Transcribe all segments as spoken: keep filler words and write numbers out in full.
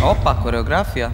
Opa, koreografija.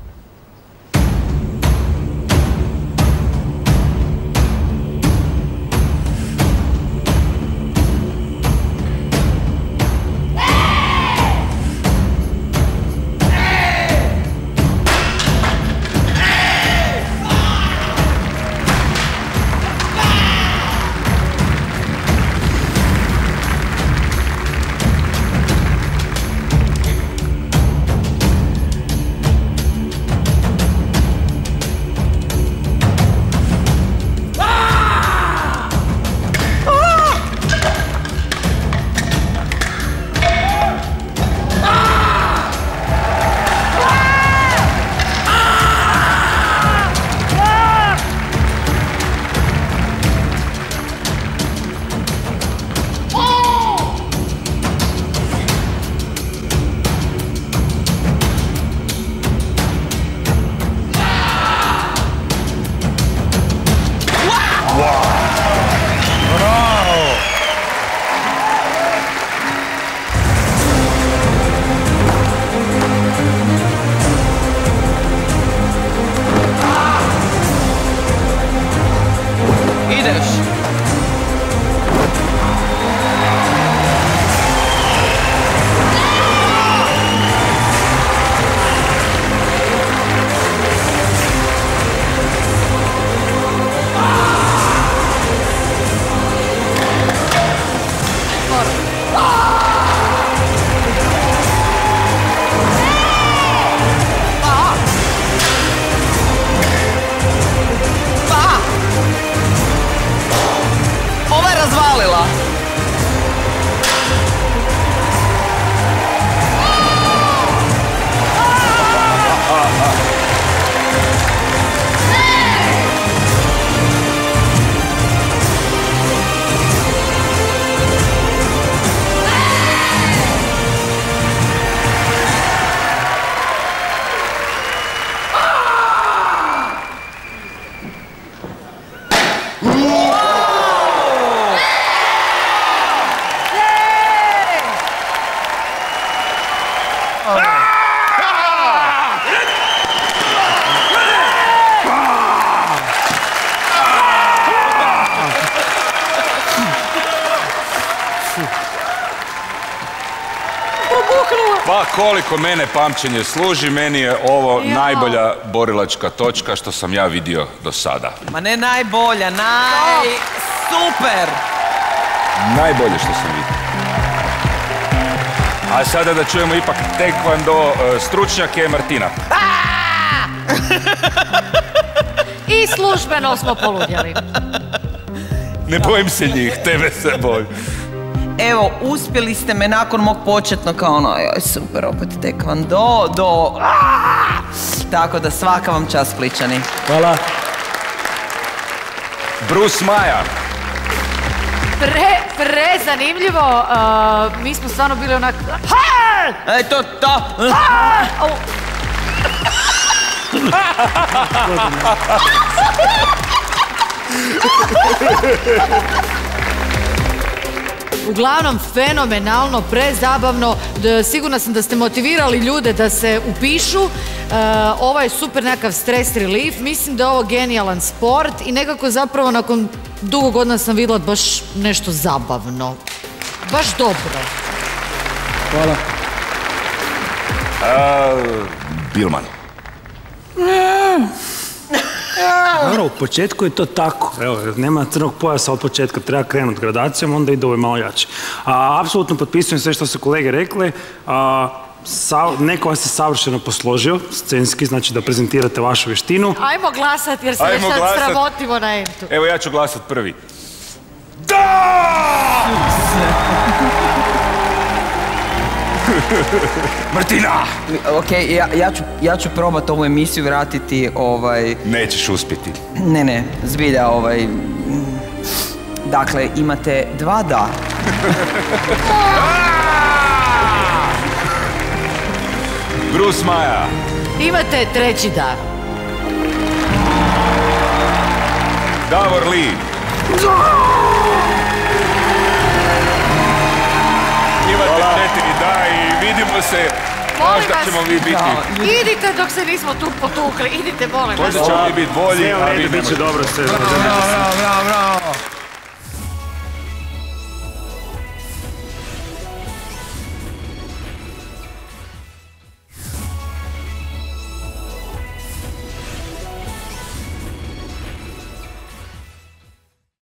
Pa koliko mene pamćenje služi, meni je ovo najbolja borilačka točka što sam ja vidio do sada. Ma ne najbolja, naj... super! Najbolje što sam vidio. A sada da čujemo ipak tekvando stručnjake Martina. I službeno smo poludjeli. Ne bojim se njih, tebe se bojim. Evo, uspjeli ste me nakon mog početno kao ono, joj, super, opet tekvando, do... Tako da svaka vam čast, Spličani. Hvala. Bruce Maja. Pre, pre zanimljivo, mi smo stvarno bili onak... E, to, to! Uglavnom, fenomenalno, prezabavno, sigurna sam da ste motivirali ljude da se upišu. Ovo je super nekakav stres relief, mislim da je ovo genijalan sport i nekako zapravo nakon dugo godina sam vidjela baš nešto zabavno. Baš dobro. Hvala. Bilman. Dobro, u početku je to tako. Evo, nema crnog pojasa od početka, treba krenuti gradacijom, onda ide ovo malo jače. Apsolutno potpisujem sve što su kolege rekli. Neko vas je savršeno posložio, scenski, znači da prezentirate vašu vještinu. Ajmo glasati jer se već sad sramotimo na entu. Evo ja ću glasat prvi. Da! Martina! Okej, ja ću probat ovu emisiju vratiti, ovaj... Nećeš uspjeti. Ne, ne, zbilja, ovaj... Dakle, imate dva da. Bruce Maja. Imate treći da. Davor Lee. Imate četiri da i vidimo se molim Možda vas. ćemo mi biti... Idite dok se nismo tu potukli, idite, molim vas. Možda ćemo mi biti bolji, Sve u a vi redu, ne bit će možete. dobro sve. Bravo, bravo, bravo.